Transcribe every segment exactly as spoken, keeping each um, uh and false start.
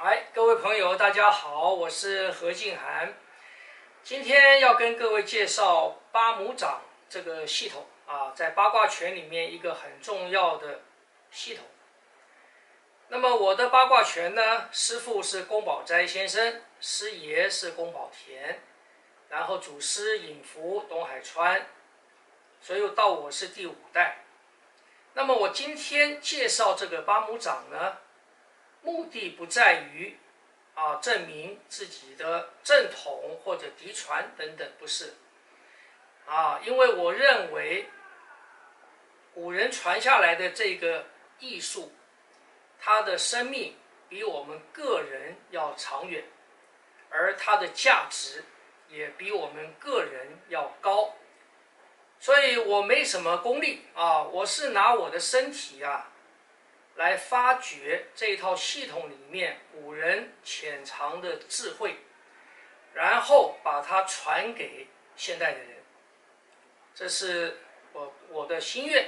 哎，各位朋友，大家好，我是何静涵。今天要跟各位介绍八母掌这个系统啊，在八卦拳里面一个很重要的系统。那么我的八卦拳呢，师父是宫保斋先生，师爷是宫保田，然后祖师尹福、东海川，所以到我是第五代。那么我今天介绍这个八母掌呢，目的不在于啊证明自己的正统或者嫡传等等，不是啊，因为我认为古人传下来的这个艺术，它的生命比我们个人要长远，而它的价值也比我们个人要高。所以我没什么功力啊，我是拿我的身体啊来发掘这一套系统里面古人潜藏的智慧，然后把它传给现代的人，这是我我的心愿。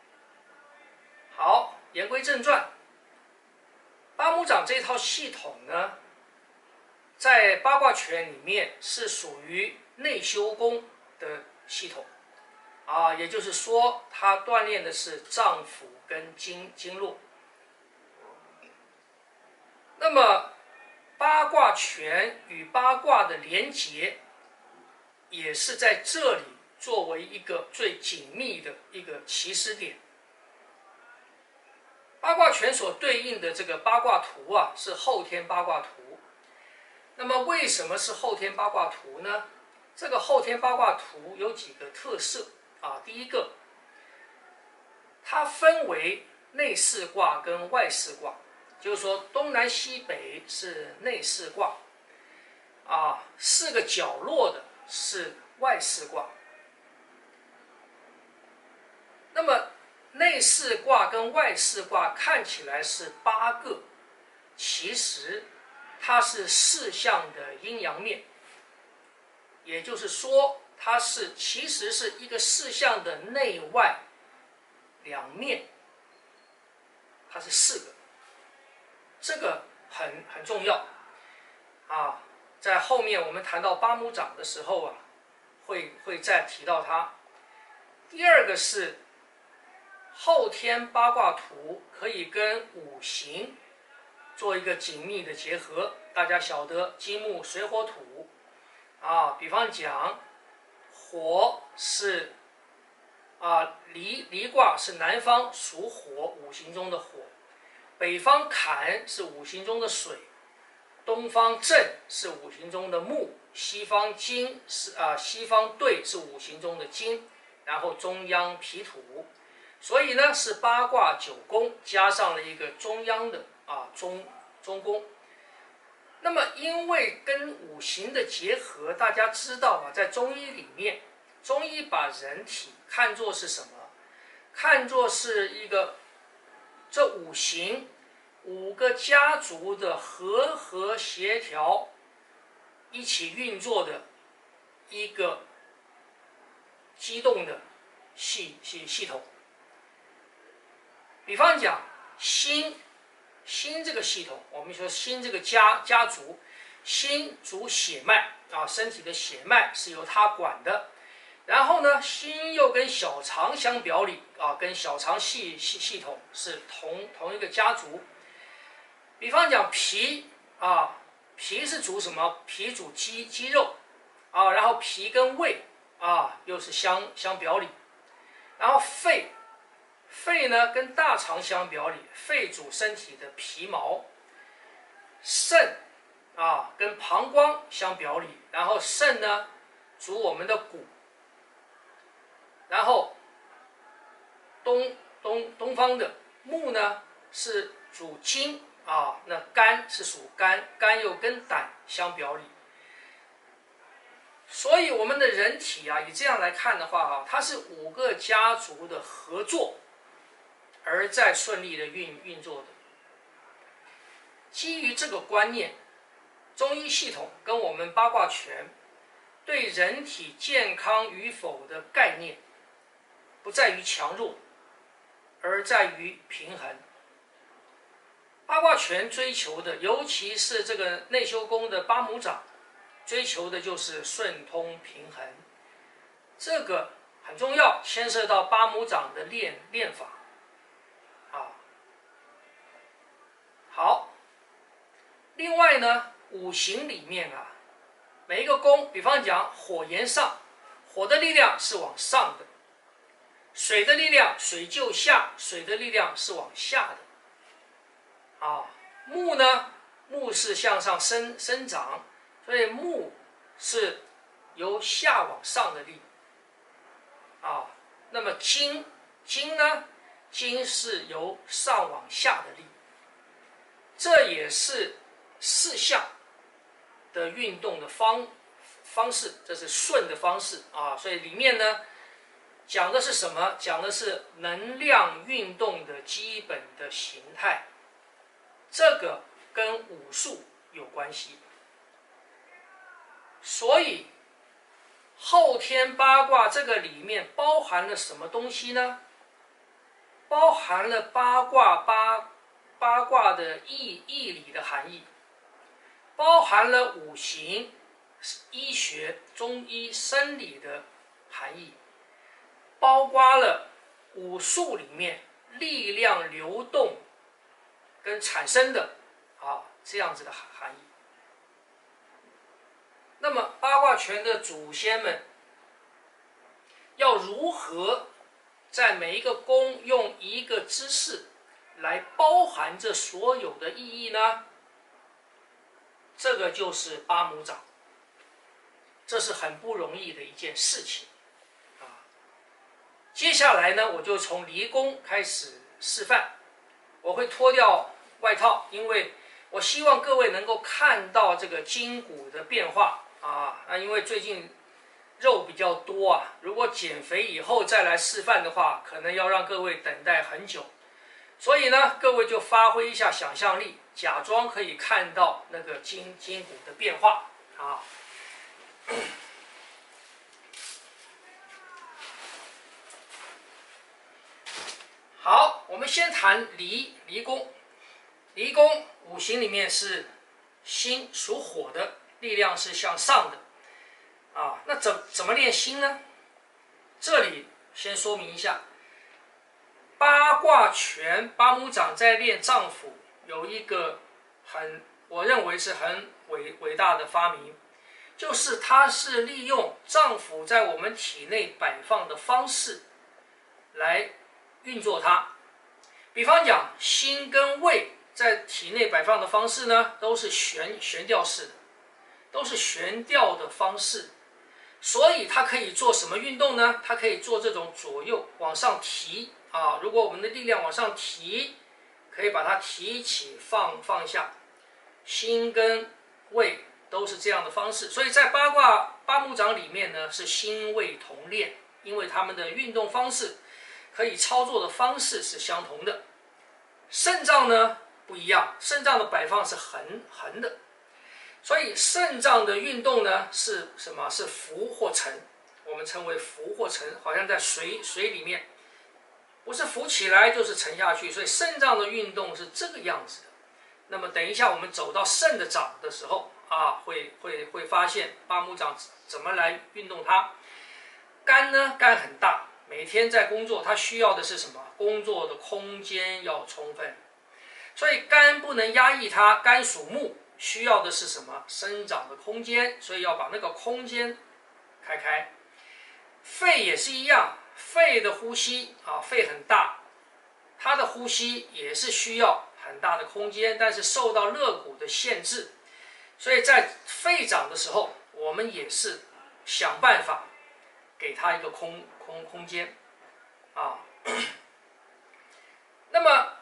好，言归正传，八母掌这套系统呢，在八卦拳里面是属于内修功的系统啊，也就是说，它锻炼的是脏腑跟经经络。那么八卦拳与八卦的连结，也是在这里作为一个最紧密的一个起始点。八卦拳所对应的这个八卦图啊，是后天八卦图。那么为什么是后天八卦图呢？这个后天八卦图有几个特色啊？第一个，它分为内四卦跟外四卦。就是说，东南西北是内四卦，啊，四个角落的是外四卦。那么内四卦跟外四卦看起来是八个，其实它是四象的阴阳面，也就是说，它是其实是一个四象的内外两面，它是四个。这个很很重要啊，在后面我们谈到八母掌的时候啊，会会再提到它。第二个是后天八卦图可以跟五行做一个紧密的结合。大家晓得金木水火土啊，比方讲火是啊离离卦是南方属火，五行中的火。北方坎是五行中的水，东方震是五行中的木，西方金是啊西方兑是五行中的金，然后中央脾土，所以呢是八卦九宫加上了一个中央的啊中中宫。那么因为跟五行的结合，大家知道啊，在中医里面，中医把人体看作是什么？看作是一个这五行五个家族的和和协调一起运作的一个机动的系系系统。比方讲心，心这个系统，我们说心这个家家族，心主血脉啊，身体的血脉是由它管的。然后呢，心又跟小肠相表里啊，跟小肠系系系统是同同一个家族。比方讲脾啊，脾是主什么？脾主肌肌肉啊，然后脾跟胃啊又是相相表里。然后肺，肺呢跟大肠相表里，肺主身体的皮毛。肾啊跟膀胱相表里，然后肾呢主我们的骨。然后东东东方的木呢是主筋啊，那肝是属肝，肝又跟胆相表里。所以我们的人体啊，以这样来看的话啊，它是五个家族的合作，而在顺利的运运作的。基于这个观念，中医系统跟我们八卦拳对人体健康与否的概念，不在于强弱，而在于平衡。 八卦拳追求的，尤其是这个内修宫的八母掌，追求的就是顺通平衡，这个很重要，牵涉到八母掌的练练法啊。好，另外呢，五行里面啊，每一个宫，比方讲火炎上，火的力量是往上的，水的力量水就下，水的力量是往下的。啊，木呢，木是向上生生长，所以木是由下往上的力。啊，那么金金呢，金是由上往下的力。这也是四象的运动的方方式，这是顺的方式啊。所以里面呢讲的是什么？讲的是能量运动的基本的形态，这个跟武术有关系。所以后天八卦这个里面包含了什么东西呢？包含了八卦八。八卦的义义理的含义，包含了五行、医学、中医、生理的含义，包括了武术里面力量流动跟产生的啊这样子的含义。那么八卦拳的祖先们要如何在每一个宫用一个姿势来包含着所有的意义呢？这个就是八母掌，这是很不容易的一件事情啊。接下来呢，我就从离宫开始示范，我会脱掉外套，因为我希望各位能够看到这个筋骨的变化啊。那因为最近肉比较多啊，如果减肥以后再来示范的话，可能要让各位等待很久。所以呢，各位就发挥一下想象力，假装可以看到那个筋筋骨的变化啊。好，我们先谈离离宫。离宫五行里面是心，属火的，力量是向上的啊。那怎怎么练心呢？这里先说明一下。八卦拳八母掌在练脏腑有一个很，我认为是很伟伟大的发明，就是它是利用脏腑在我们体内摆放的方式来运作它。比方讲，心跟胃在体内摆放的方式呢，都是悬悬吊式的，都是悬吊的方式，所以它可以做什么运动呢？它可以做这种左右往上提。啊，如果我们的力量往上提，可以把它提起放放下，心跟胃都是这样的方式。所以在八卦八母掌里面呢，是心胃同练，因为他们的运动方式可以操作的方式是相同的。肾脏呢不一样，肾脏的摆放是横横的，所以肾脏的运动呢是什么？是浮或沉，我们称为浮或沉，好像在水水里面。不是浮起来就是沉下去，所以肾脏的运动是这个样子的。那么等一下我们走到肾的掌的时候啊，会会会发现八母掌怎么来运动它。肝呢，肝很大，每天在工作，它需要的是什么？工作的空间要充分，所以肝不能压抑它。肝属木，需要的是什么？生长的空间，所以要把那个空间开开。肺也是一样。肺的呼吸啊，肺很大，它的呼吸也是需要很大的空间，但是受到肋骨的限制，所以在肺掌的时候，我们也是想办法给它一个空空空间啊。那么，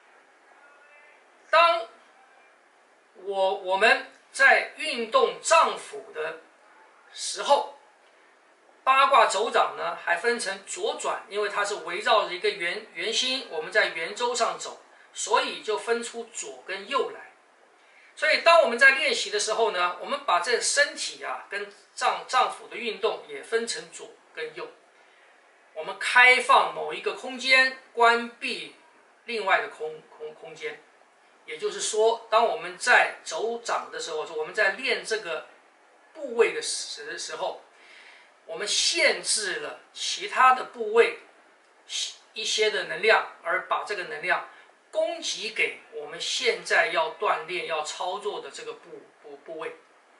当我我们在运动脏腑的时候，八卦走掌呢，还分成左转，因为它是围绕着一个圆圆心，我们在圆周上走，所以就分出左跟右来。所以当我们在练习的时候呢，我们把这身体啊跟脏脏腑的运动也分成左跟右，我们开放某一个空间，关闭另外的空空空间也就是说，当我们在走掌的时候，我们在练这个部位的时时候，我们限制了其他的部位一些的能量，而把这个能量供给给我们现在要锻炼、要操作的这个部部部位。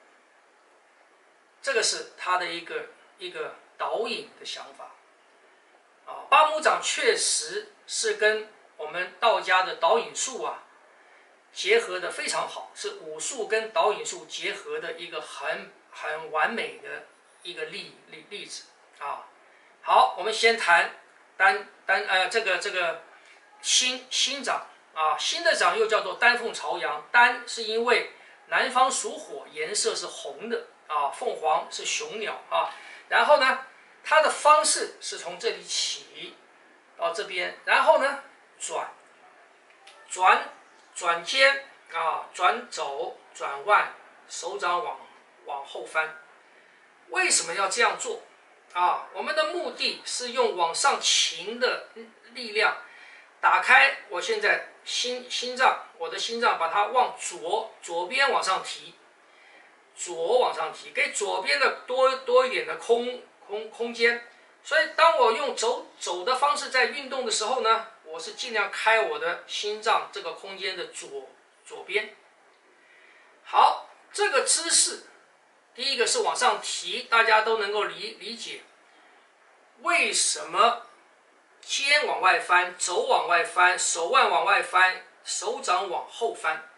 这个是他的一个一个导引的想法。啊，八木掌确实是跟我们道家的导引术啊结合的非常好，是武术跟导引术结合的一个很很完美的一个例例例子啊。好，我们先谈单单呃这个这个心心掌啊，心的掌又叫做丹凤朝阳，丹是因为南方属火，颜色是红的啊，凤凰是雄鸟啊，然后呢，它的方式是从这里起到这边，然后呢转转转肩啊，转肘转腕，手掌往往后翻。为什么要这样做啊？我们的目的是用往上擎的力量打开我现在心心脏，我的心脏把它往左左边往上提，左往上提，给左边的多多一点的空空空间。所以当我用走走的方式在运动的时候呢，我是尽量开我的心脏这个空间的左左边。好，这个姿势，第一个是往上提，大家都能够理理解为什么肩往外翻，肘往外翻，手腕往外翻，手掌往后翻。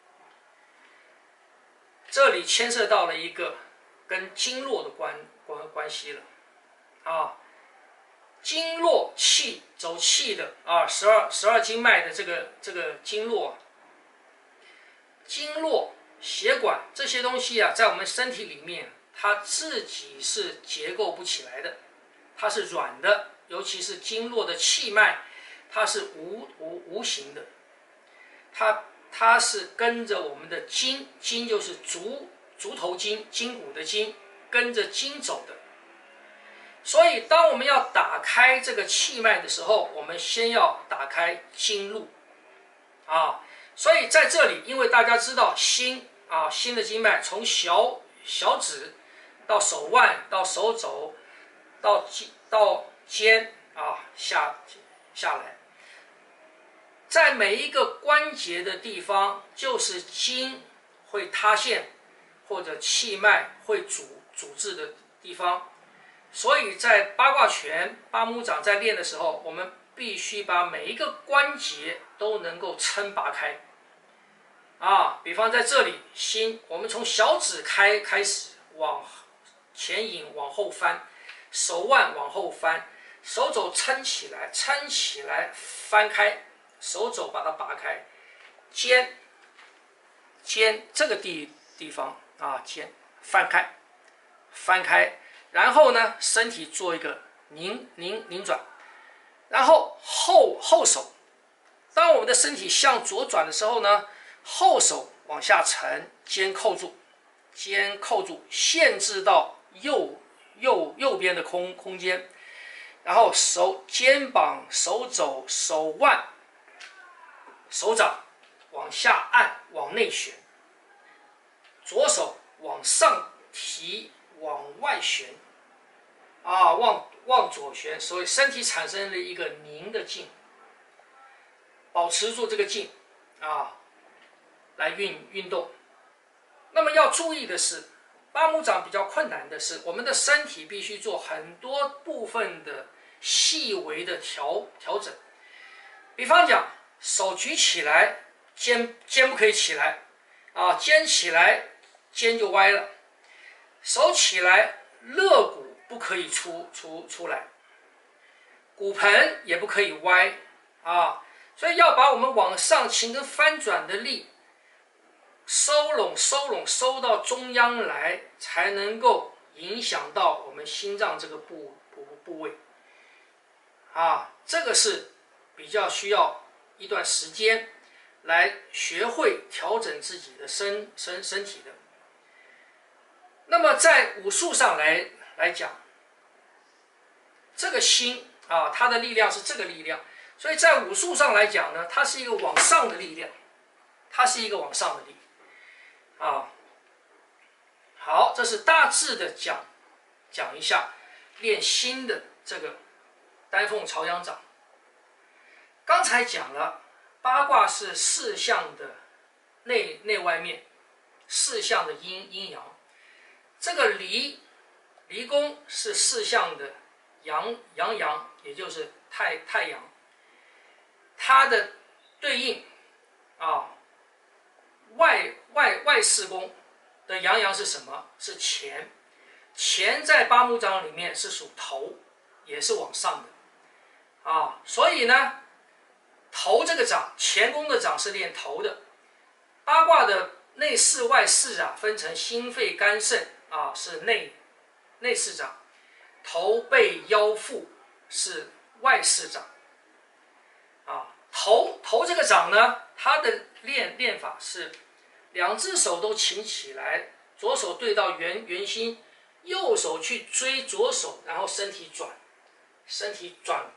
这里牵涉到了一个跟经络的关关关系了啊。经络气走气的啊，十二十二经脉的这个这个经络，经络血管这些东西啊，在我们身体里面，它自己是结构不起来的，它是软的，尤其是经络的气脉，它是无无无形的，它它是跟着我们的筋，筋就是足足头筋，筋骨的筋，跟着筋走的。所以，当我们要打开这个气脉的时候，我们先要打开经路，啊，所以在这里，因为大家知道心啊，心的经脉从小小指到手腕，到手肘，到到肩啊下下来，在每一个关节的地方，就是筋会塌陷或者气脉会阻阻滞的地方。所以在八卦拳、八木掌在练的时候，我们必须把每一个关节都能够撑拔开。啊，比方在这里，心，我们从小指开开始往前引，往后翻，手腕往后翻，手肘撑起来，撑起来，翻开，手肘把它拔开，肩，肩这个地地方啊，肩翻开，翻开。然后呢，身体做一个拧拧拧转，然后后后手，当我们的身体向左转的时候呢，后手往下沉，肩扣住，肩扣住，限制到右右右边的空空间，然后手肩膀、手肘、手腕、手掌往下按，往内旋，左手往上提，往外旋。啊，往往左旋，所以身体产生了一个拧的劲，保持住这个劲啊，来运运动。那么要注意的是，八木掌比较困难的是，我们的身体必须做很多部分的细微的调调整。比方讲，手举起来，肩肩不可以起来啊，肩起来，肩就歪了；手起来，肋骨不可以出出出来，骨盆也不可以歪啊，所以要把我们往上擎跟翻转的力收拢、收拢、收到中央来，才能够影响到我们心脏这个部部部位啊，这个是比较需要一段时间来学会调整自己的身身身体的。那么在武术上来来讲，这个心啊，它的力量是这个力量，所以在武术上来讲呢，它是一个往上的力量， 它是一个往上的力啊。好，这是大致的讲讲一下练心的这个丹凤朝阳掌。刚才讲了八卦是四象的内内外面，四象的阴阴阳。这个离离宫是四象的阳阳阳，也就是太太阳。它的对应啊，外外外四宫的阳阳是什么？是乾。乾在八目掌里面是属头，也是往上的啊。所以呢，头这个掌，乾宫的掌是练头的。八卦的内四外四啊，分成心肺肝肾啊，是内内四掌；头背腰腹是外四掌啊。头头这个掌呢，它的练练法是两只手都擎起来，左手对到圆圆心，右手去追左手，然后身体转，身体转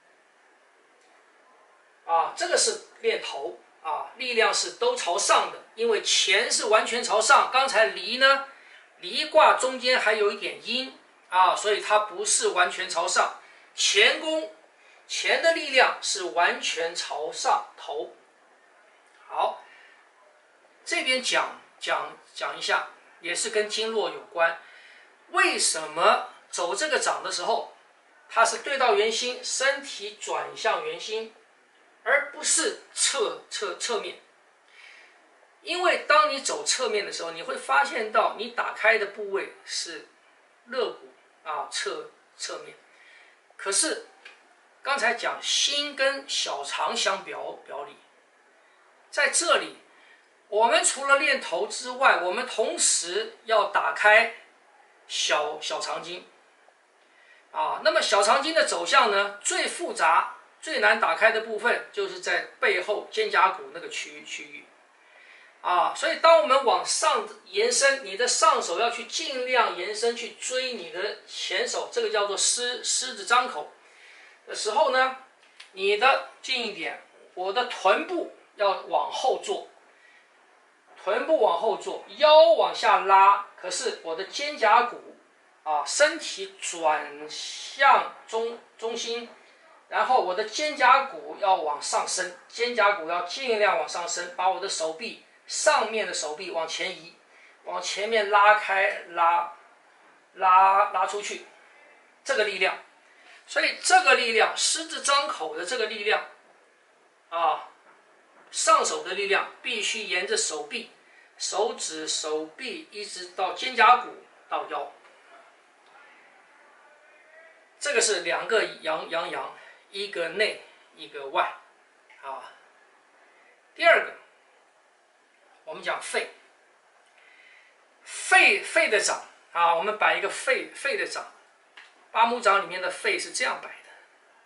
啊，这个是练头啊，力量是都朝上的，因为乾是完全朝上，刚才离呢，离卦中间还有一点阴啊，所以它不是完全朝上。乾宫乾的力量是完全朝上头。好，这边讲讲讲一下，也是跟经络有关。为什么走这个掌的时候，它是对到圆心，身体转向圆心，而不是侧侧侧面？因为当你走侧面的时候，你会发现到你打开的部位是肋骨啊，侧侧面。可是刚才讲心跟小肠相表表里，在这里我们除了练头之外，我们同时要打开小小肠经啊。那么小肠经的走向呢，最复杂最难打开的部分就是在背后肩胛骨那个区区域啊。所以当我们往上延伸，你的上手要去尽量延伸去追你的前手，这个叫做狮狮子张口的时候呢，你的近一点，我的臀部要往后坐，臀部往后坐，腰往下拉，可是我的肩胛骨啊，身体转向中中心，然后我的肩胛骨要往上升，肩胛骨要尽量往上升，把我的手臂上面的手臂往前移，往前面拉开，拉拉拉出去，这个力量。所以这个力量，狮子张口的这个力量啊，上手的力量必须沿着手臂、手指、手臂一直到肩胛骨到腰。这个是两个阳阳阳，一个内一个外啊。第二个，我们讲肺，肺肺的掌啊，我们摆一个肺肺的掌。八目掌里面的肺是这样摆的，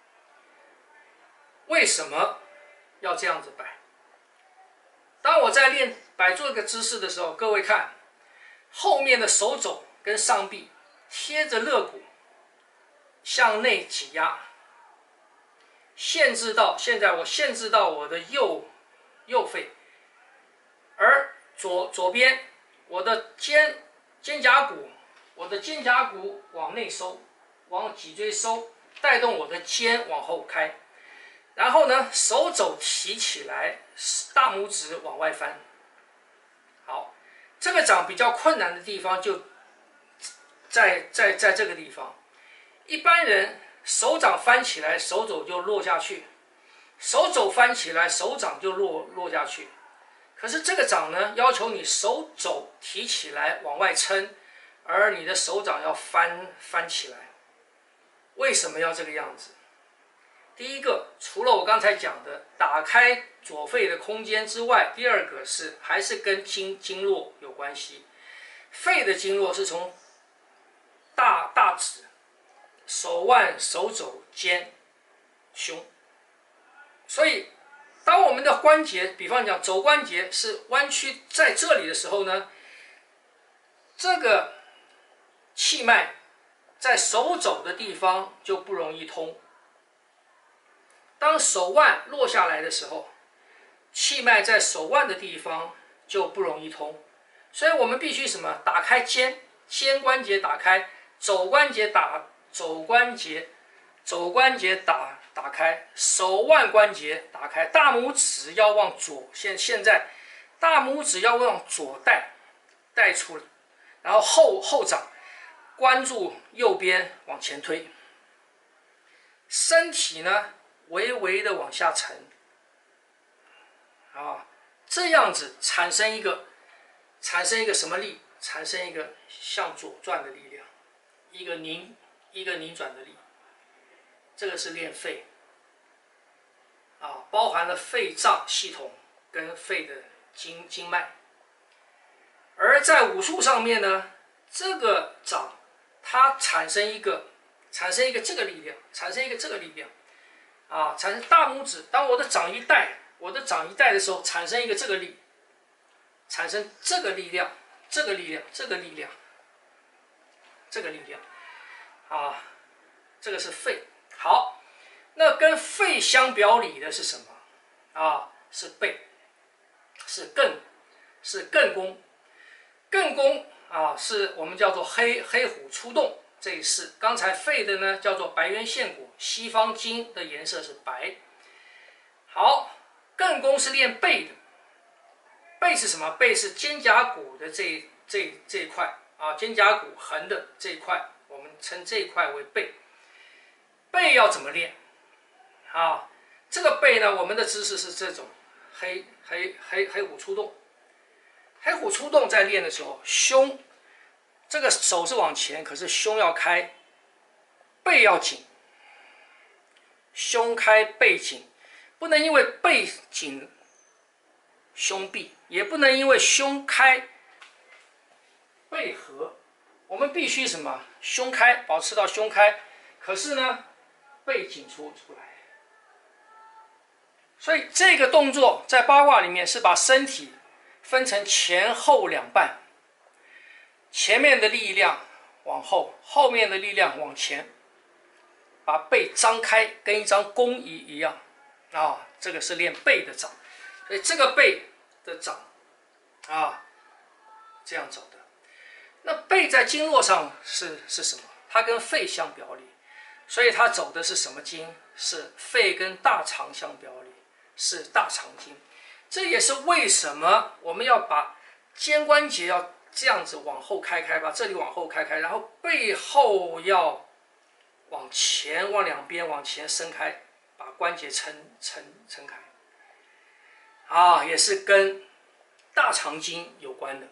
为什么要这样子摆？当我在练摆做一个姿势的时候，各位看，后面的手肘跟上臂贴着肋骨，向内挤压，限制到现在我限制到我的右右肺，而左左边我的肩肩胛骨，我的肩胛骨往内收。往脊椎收，带动我的肩往后开，然后呢，手肘提起来，大拇指往外翻。好，这个掌比较困难的地方就在在在这个地方。一般人手掌翻起来，手肘就落下去；手肘翻起来，手掌就落落下去。可是这个掌呢，要求你手肘提起来往外撑，而你的手掌要翻翻起来。为什么要这个样子？第一个，除了我刚才讲的打开左肺的空间之外，第二个是还是跟经经络有关系。肺的经络是从大大指、手腕、手肘、肩、胸，所以当我们的关节，比方讲肘关节是弯曲在这里的时候呢，这个气脉在手肘的地方就不容易通。当手腕落下来的时候， 气脉在手腕的地方就不容易通，所以我们必须什么？打开肩，肩关节打开，肘关节打，肘关节，肘关节打打开，手腕关节打开，大拇指要往左，现现在大拇指要往左带带出来，然后后后掌关注右边往前推，身体呢微微的往下沉。啊，这样子产生一个，产生一个什么力？产生一个向左转的力量，一个拧，一个拧转的力。这个是练肺，啊，包含了肺脏系统跟肺的经经脉。而在武术上面呢，这个掌它产生一个，产生一个这个力量，产生一个这个力量，啊，产生大拇指。当我的掌一带。我的掌一带的时候，产生一个这个力，产生这个力量，这个力量，这个力量，这个力量，啊，这个是肺。好，那跟肺相表里的是什么？啊，是背，是艮，是艮弓。艮弓啊，是我们叫做黑黑虎出洞这一式。刚才肺的呢叫做白渊献果，西方经的颜色是白。好。艮弓是练背的，背是什么？背是肩胛骨的这这这一块啊，肩胛骨横的这一块，我们称这一块为背。背要怎么练？啊，这个背呢，我们的姿势是这种黑黑黑黑虎出洞。黑虎出洞在练的时候，胸这个手是往前，可是胸要开，背要紧，胸开背紧。不能因为背紧胸闭，也不能因为胸开背合，我们必须什么？胸开，保持到胸开，可是呢，背紧出出来。所以这个动作在八卦里面是把身体分成前后两半，前面的力量往后，后面的力量往前，把背张开，跟一张弓一一样。啊，这个是练背的掌，所以这个背的掌，啊，这样走的。那背在经络上是是什么？它跟肺相表里，所以它走的是什么经？是肺跟大肠相表里，是大肠经。这也是为什么我们要把肩关节要这样子往后开开，把这里往后开开，然后背后要往前，往两边往前伸开。把关节撑撑撑开，啊，也是跟大肠经有关的。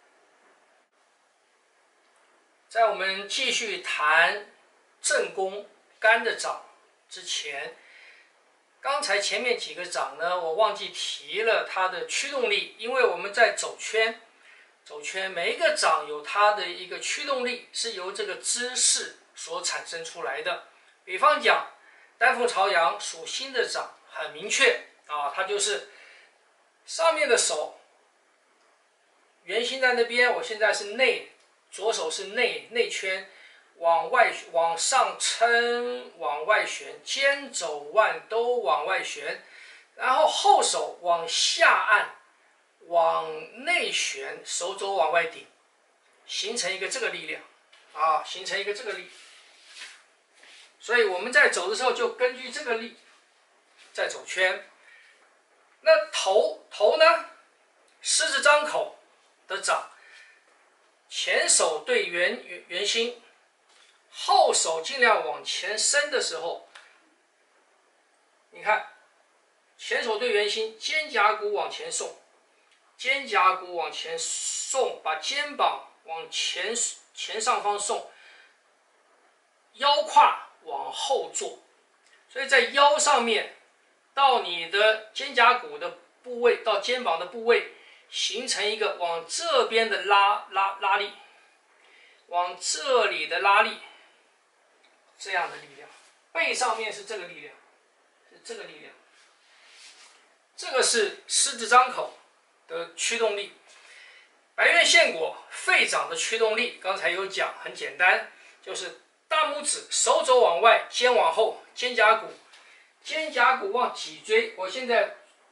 在我们继续谈正弓肝的掌之前，刚才前面几个掌呢，我忘记提了它的驱动力，因为我们在走圈，走圈每一个掌有它的一个驱动力，是由这个姿势所产生出来的。比方讲。丹凤朝阳属心的掌很明确啊，它就是上面的手圆心在那边，我现在是内，左手是内内圈，往外往上撑，往外旋，肩肘腕都往外旋，然后后手往下按，往内旋，手肘往外顶，形成一个这个力量啊，形成一个这个力。所以我们在走的时候就根据这个力在走圈。那头头呢？狮子张口的掌，前手对圆圆圆心，后手尽量往前伸的时候，你看，前手对圆心，肩胛骨往前送，肩胛骨往前送，把肩膀往前前上方送，腰胯往后坐，所以在腰上面到你的肩胛骨的部位，到肩膀的部位，形成一个往这边的拉拉拉力，往这里的拉力，这样的力量。背上面是这个力量，是这个力量。这个是狮子张口的驱动力。白渊献果肺掌的驱动力，刚才有讲，很简单，就是大拇指，手肘往外，肩往后，肩胛骨，肩胛骨往脊椎。我现在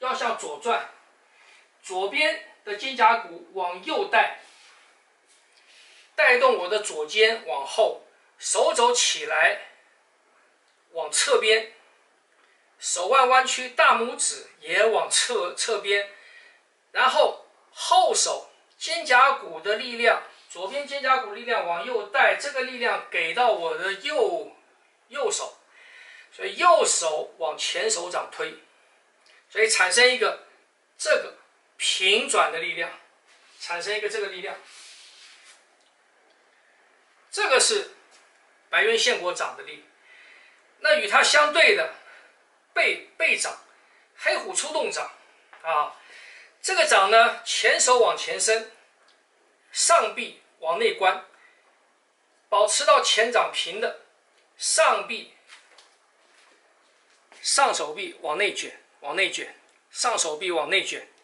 要向左转，左边的肩胛骨往右带，带动我的左肩往后，手肘起来，往侧边，手腕弯曲，大拇指也往侧侧边，然后后手肩胛骨的力量，左边肩胛骨力量往右带，这个力量给到我的右右手，所以右手往前手掌推，所以产生一个这个平转的力量，产生一个这个力量。这个是白渊献国掌的力。那与它相对的背背掌，黑虎出洞掌啊，这个掌呢，前手往前伸，上臂往内关，保持到前掌平的，上臂上手臂往内卷，往内卷，上手臂往内卷，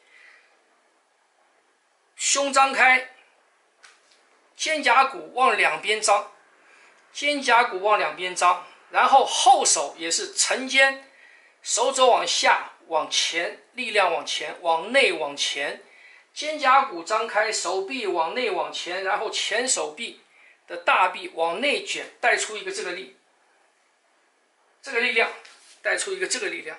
胸张开，肩胛骨往两边张，肩胛骨往两边张，然后后手也是沉肩，手肘往下往前，力量往前，往内往前，肩胛骨张开，手臂往内往前，然后前手臂的大臂往内卷，带出一个这个力，这个力量带出一个这个力量，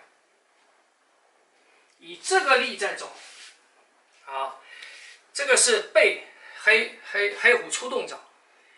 以这个力在走啊，这个是背黑黑黑虎出洞掌。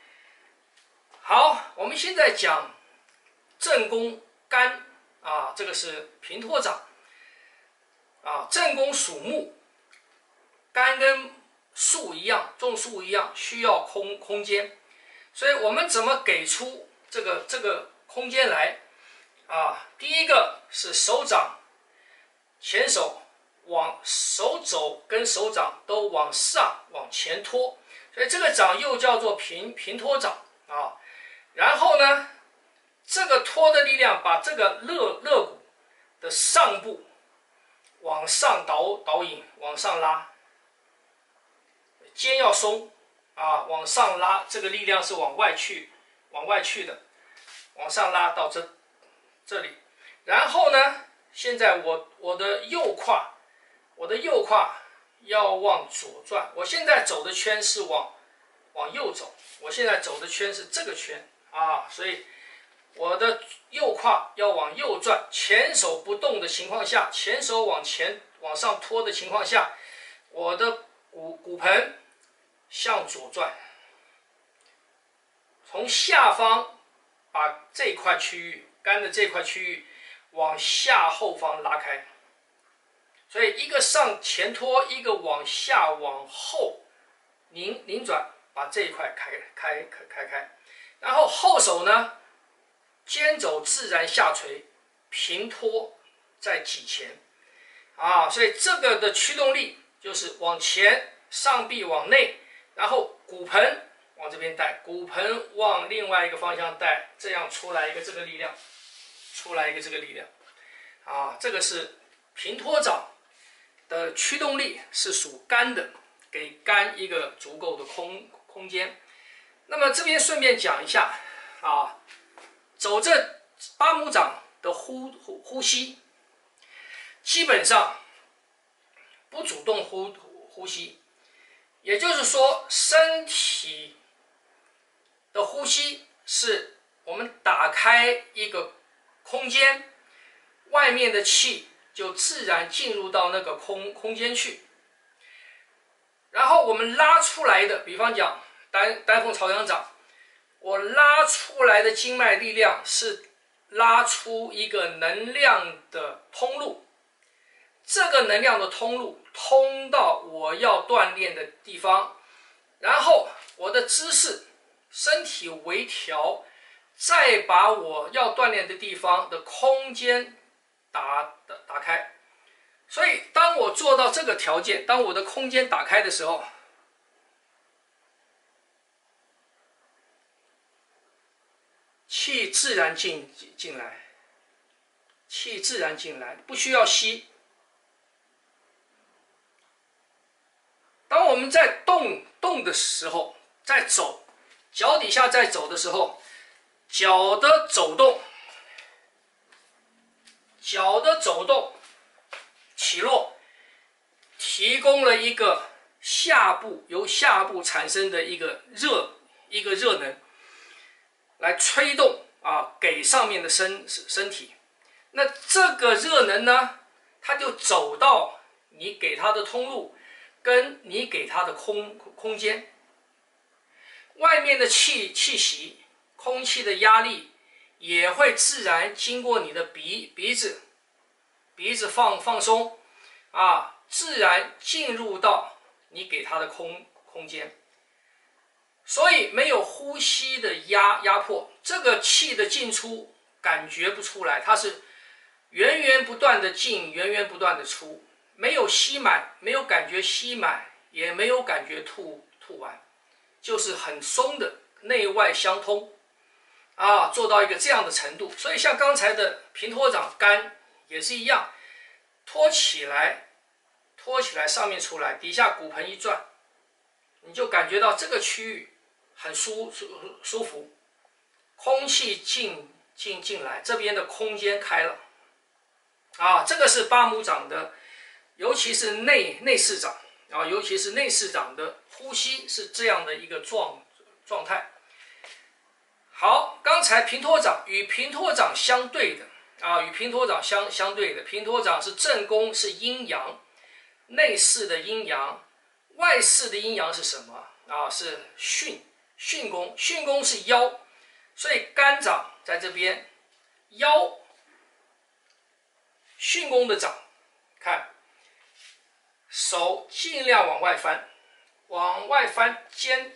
好，我们现在讲正弓肝啊，这个是平托掌啊。正弓属木，肝跟树一样，种树一样，需要空空间，所以我们怎么给出这个这个空间来啊？第一个是手掌前手往手肘跟手掌都往上往前拖，所以这个掌又叫做平平托掌啊。然后呢，这个拖的力量把这个肋肋骨的上部往上导导引，往上拉，肩要松啊，往上拉，这个力量是往外去，往外去的，往上拉到这这里。然后呢，现在我我的右胯，我的右胯要往左转，我现在走的圈是往往右走，我现在走的圈是这个圈啊，所以我的右胯要往右转，前手不动的情况下，前手往前往上拖的情况下，我的骨骨盆向左转，从下方把这块区域肝的这块区域往下后方拉开，所以一个上前拖，一个往下往后拧拧转，把这一块开开开开开，然后后手呢，肩肘自然下垂，平托在脊前啊，所以这个的驱动力就是往前，上臂往内，然后骨盆往这边带，骨盆往另外一个方向带，这样出来一个这个力量，出来一个这个力量啊，这个是平托掌的驱动力是属肝的，给肝一个足够的空空间。那么这边顺便讲一下啊，走这八拇掌的呼呼呼吸，基本上不主动呼呼吸，也就是说，身体的呼吸是我们打开一个空间，外面的气就自然进入到那个空空间去，然后我们拉出来的，比方讲丹丹凤朝阳掌，我拉出来的经脉力量是拉出一个能量的通路，这个能量的通路通到我要锻炼的地方，然后我的姿势身体微调，再把我要锻炼的地方的空间打打打开。所以当我做到这个条件，当我的空间打开的时候，气自然进进来，气自然进来，不需要吸。当我们在动动的时候，在走，脚底下在走的时候，脚的走动，脚的走动， 起落，提供了一个下部由下部产生的一个热一个热能，来吹动啊给上面的身身体。那这个热能呢，它就走到你给它的通路，跟你给它的空空间，外面的气气息、空气的压力也会自然经过你的鼻鼻子，鼻子放放松，啊，自然进入到你给它的空空间。所以没有呼吸的压压迫，这个气的进出感觉不出来，它是源源不断的进，源源不断的出，没有吸满，没有感觉吸满，也没有感觉吐吐完，就是很松的，内外相通，啊，做到一个这样的程度。所以像刚才的平托掌肝也是一样，托起来，托起来，上面出来，底下骨盆一转，你就感觉到这个区域很舒舒舒服，空气进进进来，这边的空间开了，啊，这个是八拇掌的，尤其是内内视掌啊，尤其是内视掌的呼吸是这样的一个状状态。好，刚才平托掌与平托掌相对的啊，与平托掌相相对的，平托掌是正宫，是阴阳，内视的阴阳，外视的阴阳是什么啊？是巽。巽宫，巽宫是腰，所以肝掌在这边，腰，巽宫的掌，看，手尽量往外翻，往外翻，肩，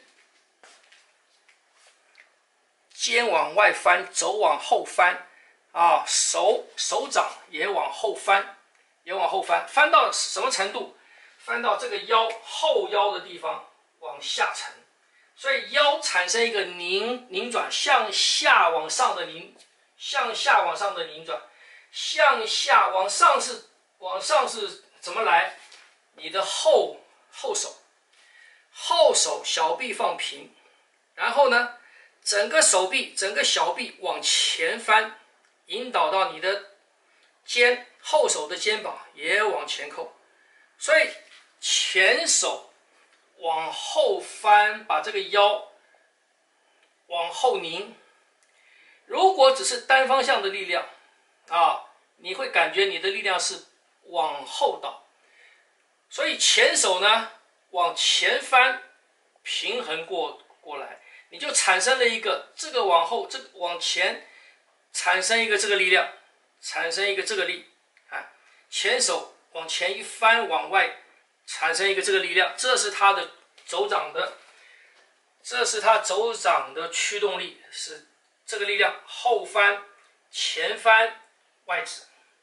肩往外翻，肘往后翻，啊，手手掌也往后翻，也往后翻，翻到什么程度？翻到这个腰后腰的地方往下沉。所以腰产生一个拧拧转，向下往上的拧，向下往上的拧转，向下往上是往上是怎么来？你的后后手，后手小臂放平，然后呢，整个手臂、整个小臂往前翻，引导到你的肩，后手的肩膀也往前扣，所以前手往后翻，把这个腰往后拧。如果只是单方向的力量啊，你会感觉你的力量是往后倒，所以前手呢往前翻，平衡过过来，你就产生了一个这个往后，这个往前，产生一个这个力量，产生一个这个力，啊，前手往前一翻，往外。产生一个这个力量，这是它的肘掌的，这是它肘掌的驱动力，是这个力量，后翻、前翻、外指，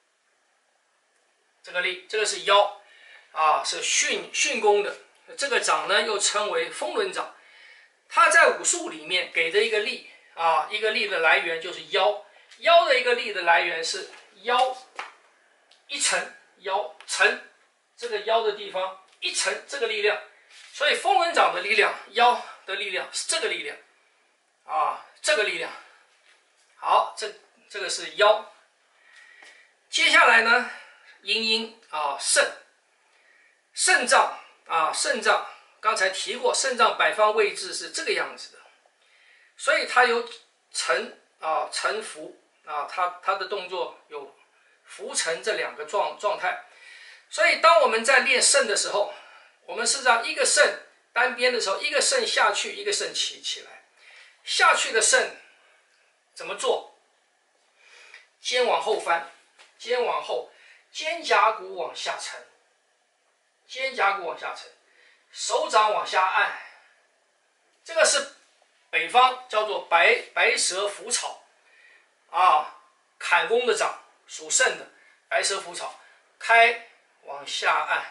这个力，这个是腰，啊，是巽巽宫的，这个掌呢又称为风轮掌，它在武术里面给的一个力啊，一个力的来源就是腰，腰的一个力的来源是腰一沉，腰沉。这个腰的地方一沉，这个力量，所以风轮掌的力量，腰的力量是这个力量，啊，这个力量。好，这这个是腰。接下来呢，阴阴啊，肾，肾脏啊，肾脏刚才提过，肾脏摆放位置是这个样子的，所以它有沉啊、沉浮啊，它它的动作有浮沉这两个状状态。所以当我们在练肾的时候，我们是让一个肾单边的时候，一个肾下去，一个肾起起来。下去的肾怎么做？肩往后翻，肩往后，肩胛骨往下沉，肩胛骨往下沉，手掌往下按。这个是北方叫做白白蛇伏草啊，坎宫的掌属肾的白蛇伏草，开。往下按，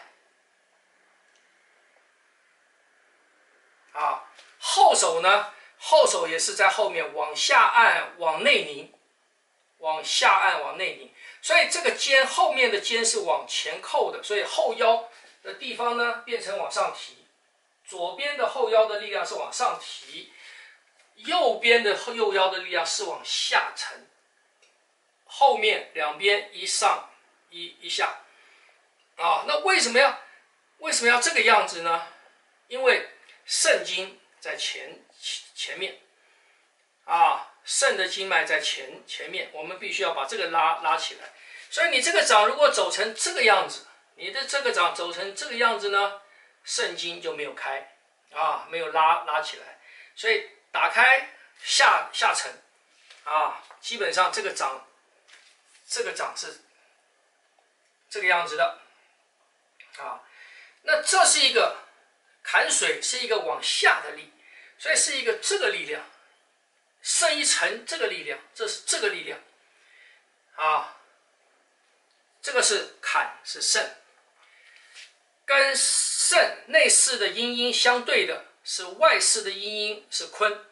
啊，后手呢？后手也是在后面往下按，往内拧，往下按，往内拧。所以这个肩后面的肩是往前扣的，所以后腰的地方呢变成往上提，左边的后腰的力量是往上提，右边的右腰的力量是往下沉，后面两边一上一一下。 啊，那为什么要为什么要这个样子呢？因为肾经在前前面，啊，肾的经脉在前前面，我们必须要把这个拉拉起来。所以你这个掌如果走成这个样子，你的这个掌走成这个样子呢，肾经就没有开，啊，没有拉拉起来。所以打开下下沉，啊，基本上这个掌，这个掌是这个样子的，啊，那这是一个坎水，是一个往下的力，所以是一个这个力量，肾一沉这个力量，这是这个力量，啊，这个是坎是肾，跟肾内视的阴阴相对的是外视的阴阴是坤，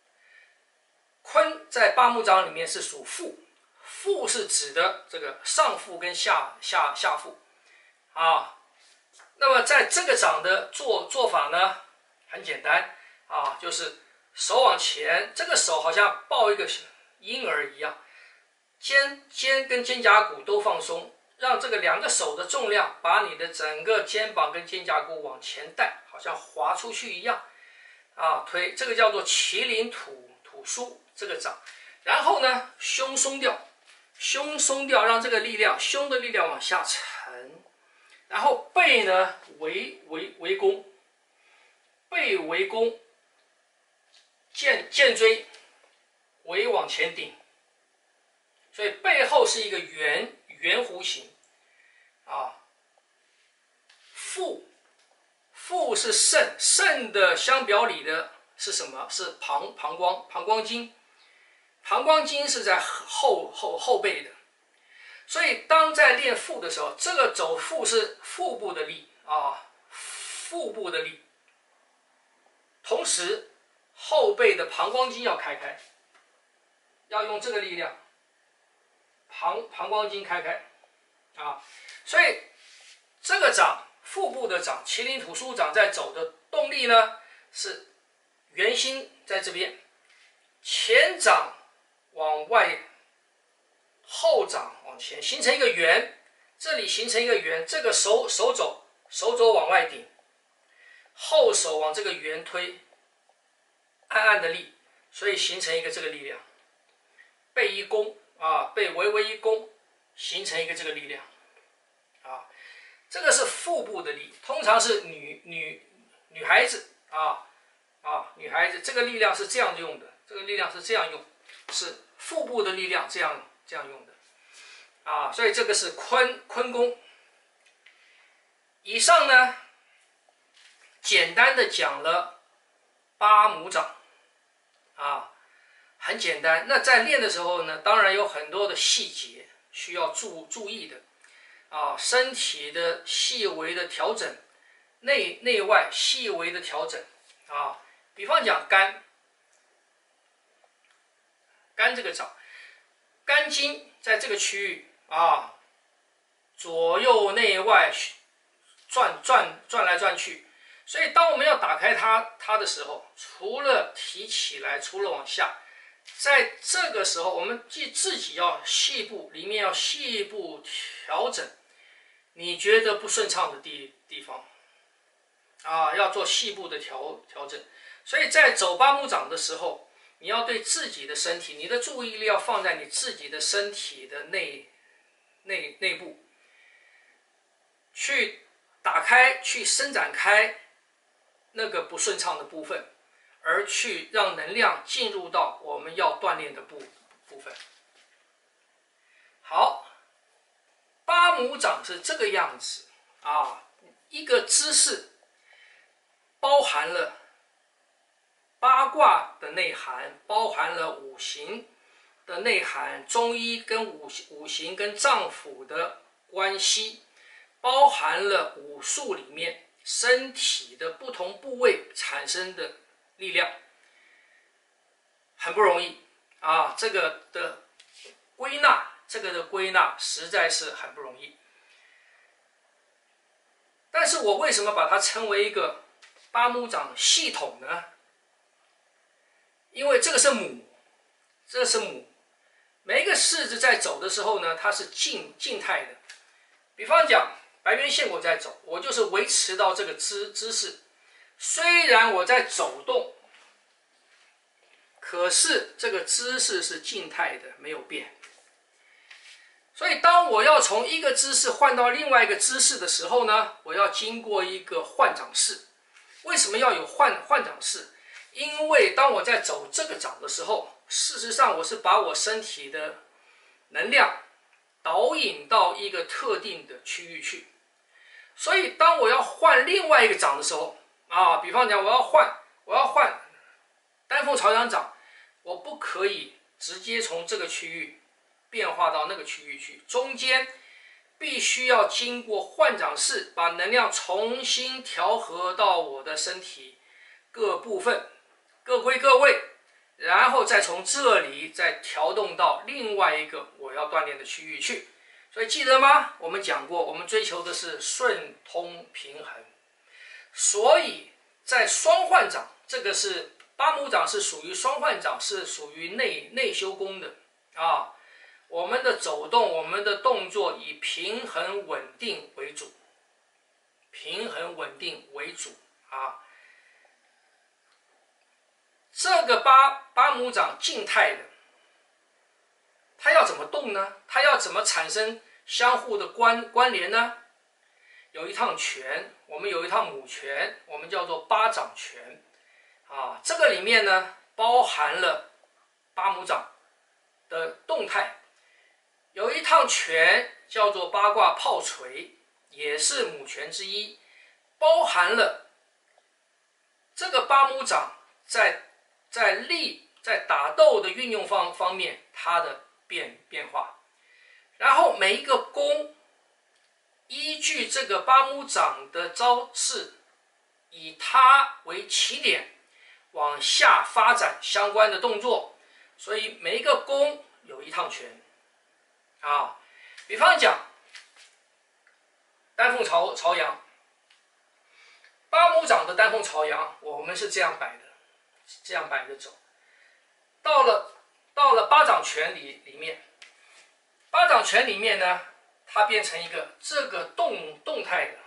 坤在八目掌里面是属腹，腹是指的这个上腹跟下下下腹，啊，那么在这个掌的做做法呢，很简单啊，就是手往前，这个手好像抱一个婴儿一样，肩肩跟肩胛骨都放松，让这个两个手的重量把你的整个肩膀跟肩胛骨往前带，好像滑出去一样，啊，推这个叫做麒麟吐吐枢这个掌，然后呢，胸松掉，胸松掉，让这个力量，胸的力量往下沉，然后背呢围围围弓，背围弓，肩肩椎围往前顶，所以背后是一个圆圆弧形，啊，腹腹是肾，肾的相表里的是什么？是膀膀胱膀胱经，膀胱经是在后后后背的，所以当在练腹的时候，这个走腹是腹部的力啊，腹部的力，同时后背的膀胱经要开开，要用这个力量，膀膀胱经开开，啊，所以这个掌腹部的掌，麒麟吐枢掌在走的动力呢是圆心在这边，前掌往外，后掌往前，形成一个圆，这里形成一个圆，这个手手肘手肘往外顶，后手往这个圆推，暗暗的力，所以形成一个这个力量，背一弓啊，背微微一弓，形成一个这个力量，啊，这个是腹部的力，通常是女女女孩子啊啊女孩子这个力量是这样用的，这个力量是这样用，是腹部的力量这样这样用的，啊，所以这个是坤坤功。以上呢，简单的讲了八目掌，啊，很简单。那在练的时候呢，当然有很多的细节需要注注意的，啊，身体的细微的调整，内内外细微的调整，啊，比方讲肝，肝这个掌，肝经在这个区域啊，左右内外转转转来转去。所以，当我们要打开它它的时候，除了提起来，除了往下，在这个时候，我们自自己要细部里面要细部调整，你觉得不顺畅的地地方，啊，要做细部的调调整。所以在走八目掌的时候，你要对自己的身体，你的注意力要放在你自己的身体的内内内部，去打开，去伸展开那个不顺畅的部分，而去让能量进入到我们要锻炼的部部分。好，八目掌是这个样子啊，一个姿势包含了八卦的内涵，包含了五行的内涵，中医跟五五行跟脏腑的关系，包含了武术里面身体的不同部位产生的力量，很不容易啊！这个的归纳，这个的归纳实在是很不容易。但是我为什么把它称为一个八目掌系统呢？因为这个是母，这个是母，每一个式子在走的时候呢，它是静静态的。比方讲， 白圆线我在走，我就是维持到这个姿姿势。虽然我在走动，可是这个姿势是静态的，没有变。所以当我要从一个姿势换到另外一个姿势的时候呢，我要经过一个换掌式。为什么要有换换掌式？因为当我在走这个掌的时候，事实上我是把我身体的能量导引到一个特定的区域去。所以当我要换另外一个掌的时候，啊，比方讲我要换我要换丹凤朝阳掌，我不可以直接从这个区域变化到那个区域去，中间必须要经过换掌式，把能量重新调和到我的身体各部分各归各位，然后再从这里再调动到另外一个我要锻炼的区域去。所以记得吗？我们讲过，我们追求的是顺通平衡。所以在双换掌，这个是八母掌，是属于双换掌，是属于内内修功的啊。我们的走动，我们的动作以平衡稳定为主，平衡稳定为主啊。这个八八母掌静态的，它要怎么动呢？它要怎么产生相互的关关联呢？有一趟拳，我们有一趟母拳，我们叫做八掌拳啊。这个里面呢，包含了八母掌的动态。有一趟拳叫做八卦炮锤，也是母拳之一，包含了这个八母掌在在力在打斗的运用方方面它的变变化。然后每一个功依据这个八母掌的招式，以它为起点往下发展相关的动作，所以每一个功有一趟拳啊。比方讲丹凤朝朝阳，八母掌的丹凤朝阳，我们是这样摆的，这样摆着走。到了到了八掌拳里里面，八掌拳里面呢，它变成一个这个动动态的，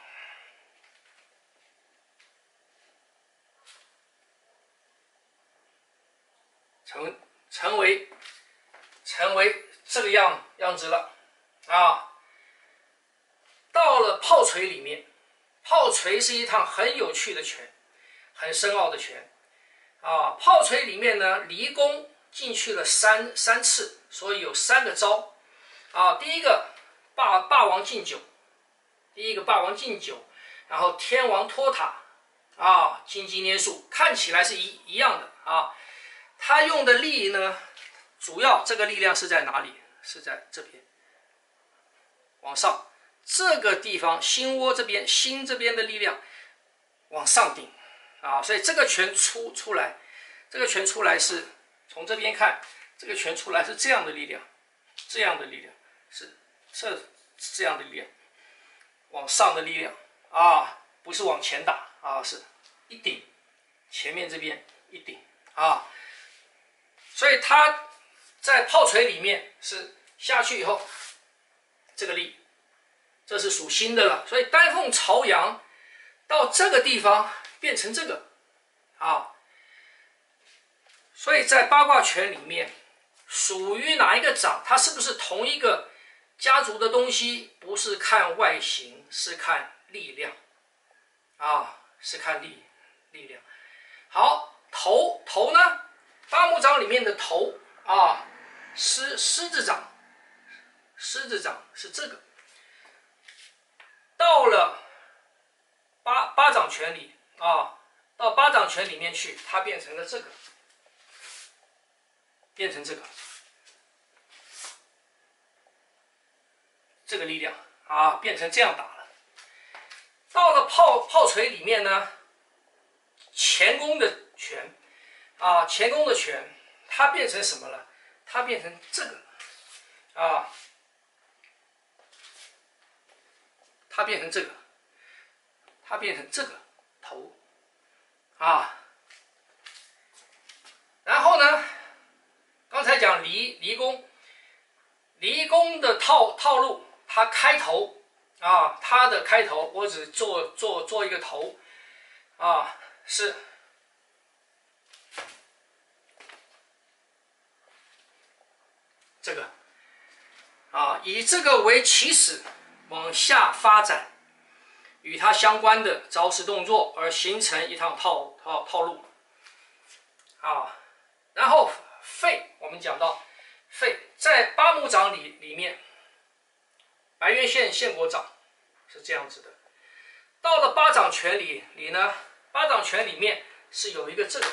成成为成为这个样样子了啊。到了炮锤里面，炮锤是一趟很有趣的拳，很深奥的拳啊。炮锤里面呢，离弓进去了三三次，所以有三个招啊。第一个霸霸王进九，第一个霸王进九，然后天王托塔啊，金鸡拈树，看起来是一一样的啊。他用的力呢，主要这个力量是在哪里？是在这边，往上这个地方，心窝这边，心这边的力量往上顶啊，所以这个拳出出来，这个拳出来是从这边看，这个拳出来是这样的力量，这样的力量是这这样的力量，往上的力量啊，不是往前打啊，是一顶，前面这边一顶啊。所以它在炮锤里面是下去以后，这个力，这是属心的了。所以丹凤朝阳到这个地方变成这个啊。所以在八卦拳里面，属于哪一个掌，它是不是同一个家族的东西？不是看外形，是看力量啊，是看力力量。好，头头呢？八母掌里面的头啊，狮狮子掌，狮子掌是这个。到了八八掌拳里啊，到八掌拳里面去，它变成了这个，变成这个，这个力量啊，变成这样打了。到了炮炮锤里面呢，前弓的拳。啊，前弓的拳，它变成什么了？它变成这个，啊，它变成这个，它变成这个头，啊，然后呢，刚才讲离离弓，离弓的套套路，它开头啊，它的开头我只做做做一个头，啊，是这个，啊，以这个为起始，往下发展，与它相关的招式动作，而形成一套套套套路，啊，然后废，我们讲到废在八目掌里里面，白渊县献国掌是这样子的。到了八掌拳里里呢，八掌拳里面是有一个这个，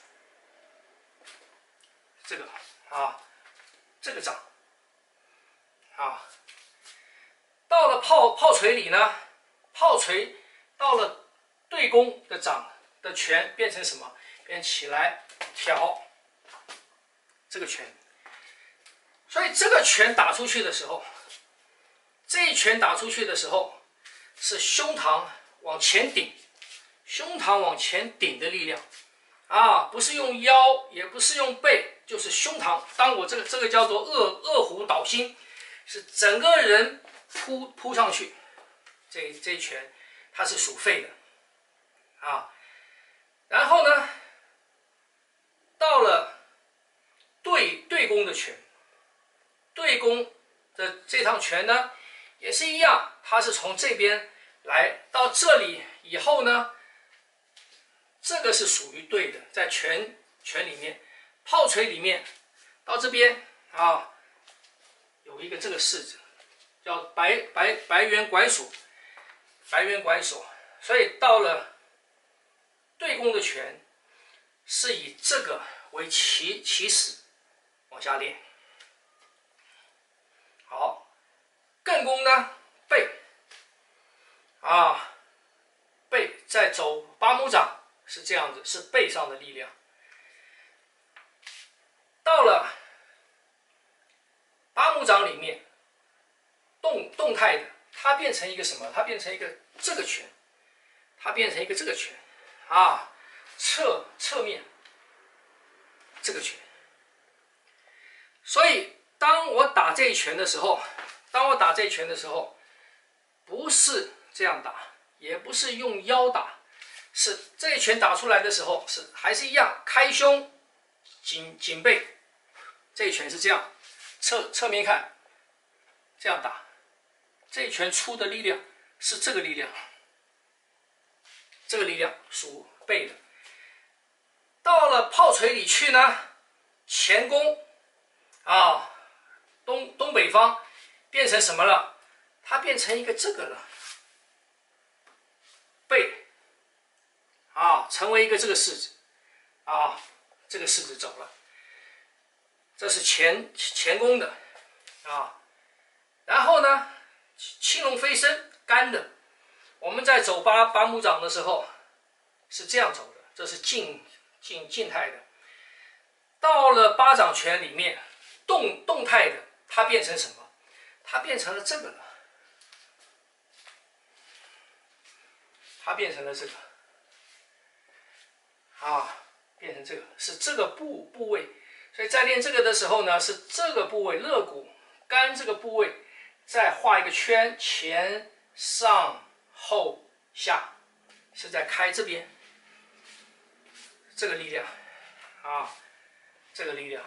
这个啊，这个掌啊。到了炮炮锤里呢，炮锤到了对攻的掌的拳变成什么？变起来挑这个拳。所以这个拳打出去的时候，这一拳打出去的时候，是胸膛往前顶，胸膛往前顶的力量啊，不是用腰，也不是用背，就是胸膛。当我这个这个叫做二二虎倒心，是整个人扑扑上去，这这一拳它是属废的啊。然后呢，到了对对攻的拳，对攻的这趟拳呢，也是一样，它是从这边来到这里以后呢，这个是属于对的，在拳拳里面，炮锤里面到这边啊，有一个这个式子，叫白白白圆拐锁，白圆拐锁，所以到了对攻的拳，是以这个为起起始，往下练。好，艮弓呢，背啊，背在走八目掌是这样子，是背上的力量。到了八目掌里面，动动态的，它变成一个什么？它变成一个这个拳，它变成一个这个拳啊，侧侧面这个拳。所以当我打这一拳的时候，当我打这一拳的时候，不是这样打，也不是用腰打，是这一拳打出来的时候，是还是一样开胸、颈颈背，这一拳是这样，侧侧面看，这样打，这一拳出的力量是这个力量，这个力量属背的。到了炮锤里去呢，前攻啊，东东北方变成什么了？它变成一个这个了，背啊，成为一个这个式子啊，这个式子走了，这是前前攻的啊。然后呢，青龙飞升干的，我们在走八八目掌的时候是这样走的，这是静静静态的。到了八掌拳里面，动动态的，它变成什么？它变成了这个了，它变成了这个，啊，变成这个是这个部部位。所以在练这个的时候呢，是这个部位肋骨肝这个部位，再画一个圈，前上后下，是在开这边这个力量啊，这个力量。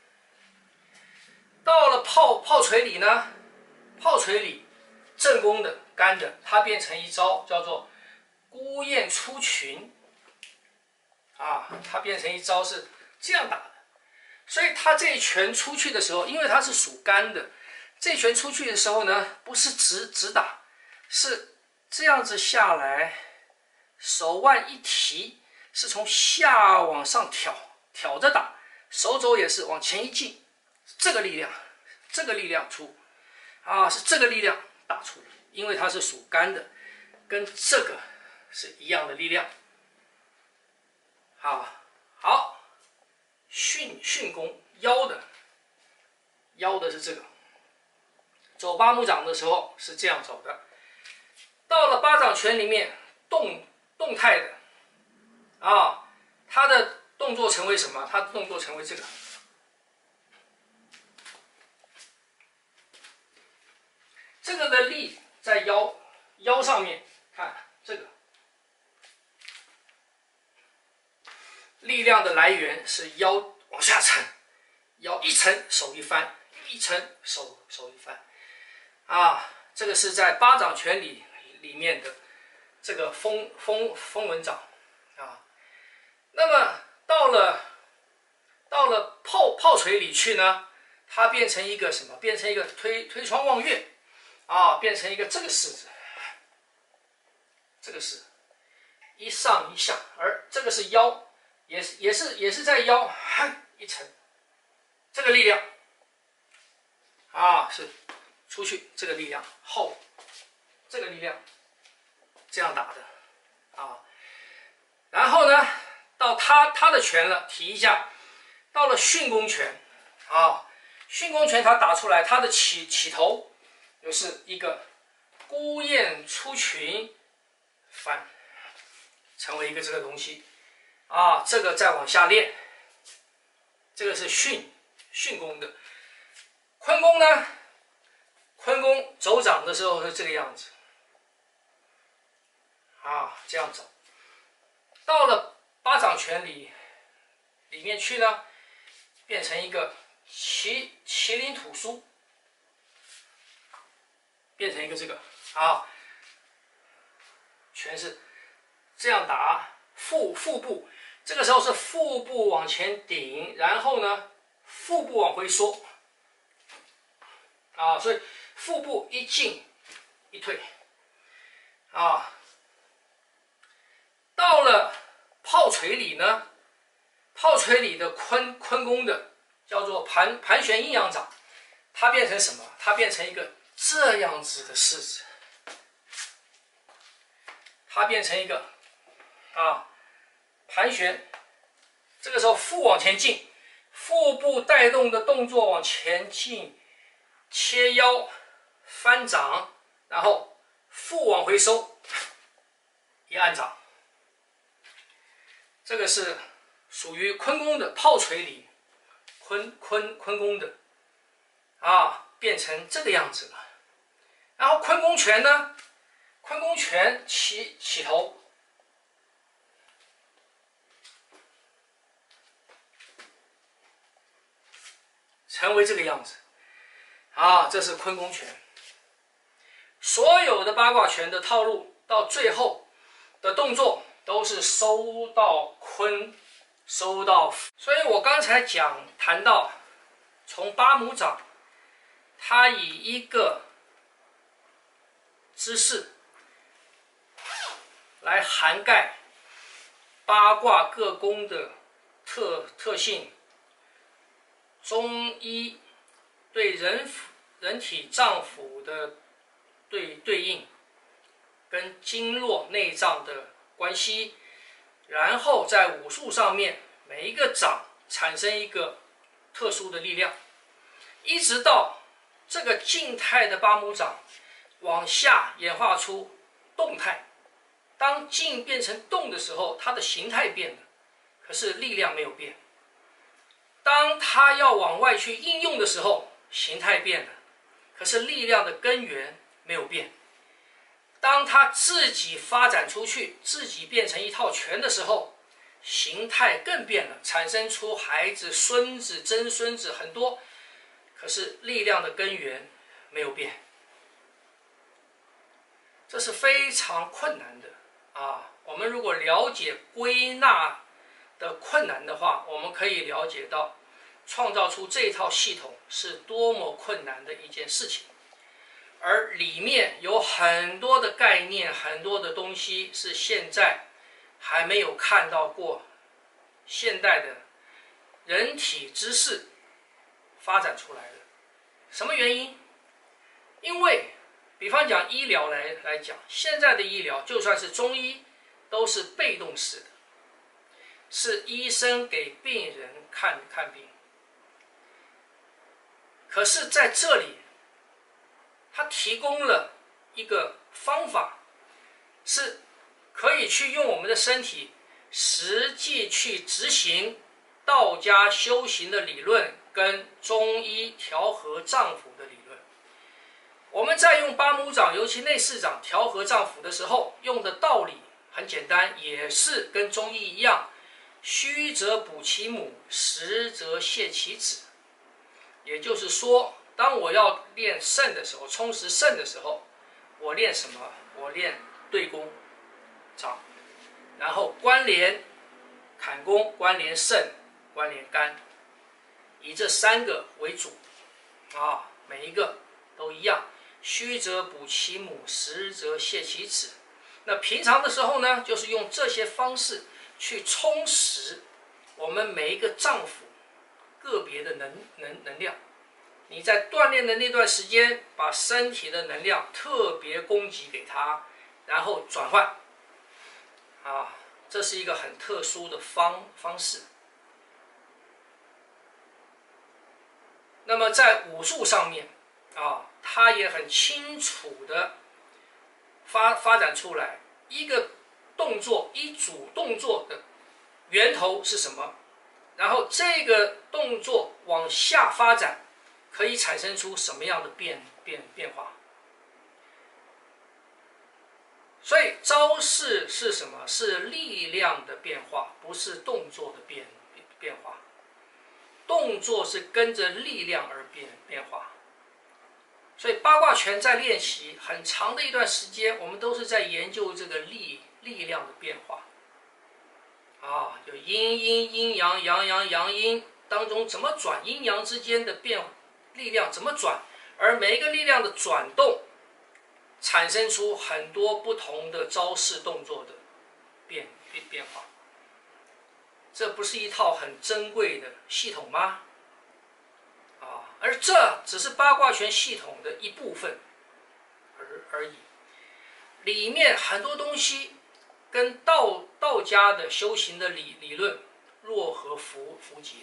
到了炮炮锤里呢，炮锤里正攻的干的，它变成一招叫做孤雁出群啊，它变成一招是这样打的。所以它这一拳出去的时候，因为它是属干的，这一拳出去的时候呢，不是直直打，是这样子下来，手腕一提，是从下往上挑，挑着打，手肘也是往前一进，这个力量，这个力量出，啊，是这个力量打出的，因为它是属干的，跟这个是一样的力量。好，好。巽巽弓腰的，腰的是这个，走八目掌的时候是这样走的。到了八掌拳里面，动动态的，啊，它的动作成为什么？它的动作成为这个，这个的力在腰， 上面看这个力量的来源是腰往下沉，腰一沉手一翻，一沉手手一翻，啊，这个是在八掌拳里里面的这个风风风轮掌啊。那么到了到了炮炮锤里去呢，它变成一个什么？变成一个推推窗望月啊，变成一个这个式子，这个是一上一下，而这个是腰，也是也是也是在腰一沉，这个力量啊是出去这个力量后，这个力量这样打的啊。然后呢，到他他的拳了，提一下，到了巽宫拳啊，巽宫拳他打出来，他的起起头就是一个孤雁出群翻，成为一个这个东西啊，这个再往下练，这个是巽巽宫的。坤宫呢？坤宫走掌的时候是这个样子，啊，这样走。到了八掌拳里里面去呢，变成一个麒麒麟吐书，变成一个这个啊，全是这样打，腹腹部，这个时候是腹部往前顶，然后呢，腹部往回缩，啊，所以腹部一进一退，啊，到了炮锤里呢，炮锤里的坤坤宫的叫做盘盘旋阴阳掌，它变成什么？它变成一个这样子的式子，它变成一个啊盘旋，这个时候腹往前进，腹部带动的动作往前进，切腰翻掌，然后腹往回收，一按掌。这个是属于坤宫的炮锤里坤坤坤宫的啊，变成这个样子了。然后坤宫拳呢，坤宫拳起起头，成为这个样子啊，这是坤宫拳。所有的八卦拳的套路到最后的动作都是收到坤，收到伏。所以我刚才讲谈到，从八拇掌，它以一个姿势来涵盖八卦各宫的特特性，中医对人人体脏腑的对对应，跟经络内脏的关系，然后在武术上面每一个掌产生一个特殊的力量，一直到这个静态的八拇掌往下演化出动态。当静变成动的时候，它的形态变了，可是力量没有变。当它要往外去应用的时候，形态变了，可是力量的根源没有变。当它自己发展出去，自己变成一套拳的时候，形态更变了，产生出孩子、孙子、曾孙子很多，可是力量的根源没有变。这是非常困难的啊！我们如果了解归纳的困难的话，我们可以了解到创造出这套系统是多么困难的一件事情，而里面有很多的概念，很多的东西是现在还没有看到过现代的人体知识发展出来的。什么原因？因为比方讲医疗来来讲，现在的医疗就算是中医都是被动式的，是医生给病人看看病。可是在这里他提供了一个方法，是可以去用我们的身体实际去执行道家修行的理论跟中医调和脏腑的理论。 我们在用八母掌，尤其内视掌调和脏腑的时候，用的道理很简单，也是跟中医一样，虚则补其母，实则泻其子。也就是说，当我要练肾的时候，充实肾的时候，我练什么？我练对宫掌，然后关联坎宫，关联肾，关联肝，以这三个为主啊，每一个都一样。虚则补其母，实则泻其子。那平常的时候呢，就是用这些方式去充实我们每一个脏腑个别的能能能量。你在锻炼的那段时间，把身体的能量特别供给给它，然后转换，啊，这是一个很特殊的方方式。那么在武术上面，啊，它也很清楚的发发展出来一个动作，一组动作的源头是什么，然后这个动作往下发展，可以产生出什么样的变变变化？所以招式是什么？是力量的变化，不是动作的变变化。动作是跟着力量而变变化。所以八卦拳在练习很长的一段时间，我们都是在研究这个力力量的变化。啊，就阴阴阴阳阳阳阳阴当中怎么转，阴阳之间的变力量怎么转，而每一个力量的转动，产生出很多不同的招式动作的变变变化。这不是一套很珍贵的系统吗？啊，而这只是八卦拳系统的一部分而而已，里面很多东西跟道道家的修行的理理论若合符符节。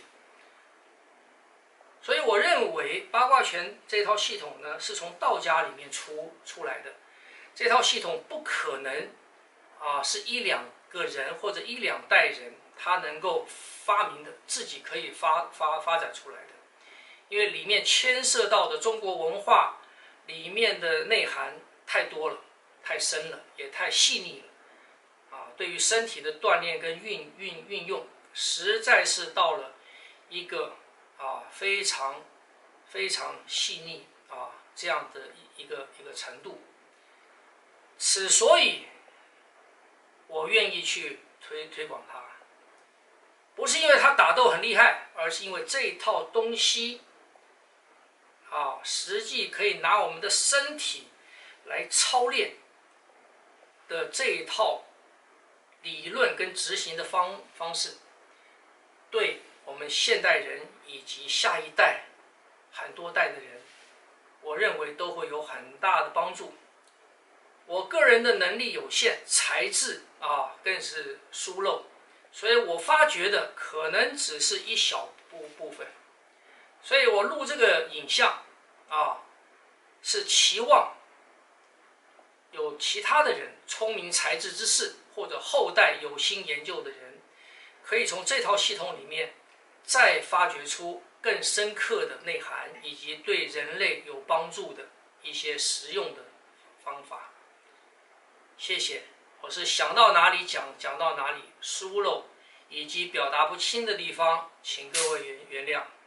所以我认为八卦拳这套系统呢，是从道家里面出出来的。这套系统不可能啊，是一两个人或者一两代人他能够发明的，自己可以发发发展出来的。因为里面牵涉到的中国文化里面的内涵太多了，太深了，也太细腻了。啊，对于身体的锻炼跟运运运用，实在是到了一个啊非常非常细腻啊这样的一个一个程度。此所以我愿意去推推广它，不是因为它打斗很厉害，而是因为这一套东西啊，实际可以拿我们的身体来操练的这一套理论跟执行的方方式，对我们现代人以及下一代很多代的人，我认为都会有很大的帮助。我个人的能力有限，才智啊更是疏漏，所以我发觉的可能只是一小部部分。所以我录这个影像啊，是期望有其他的人，聪明才智之士，或者后代有心研究的人，可以从这套系统里面再发掘出更深刻的内涵，以及对人类有帮助的一些实用的方法。谢谢，我是想到哪里讲讲到哪里，疏漏以及表达不清的地方，请各位原原谅。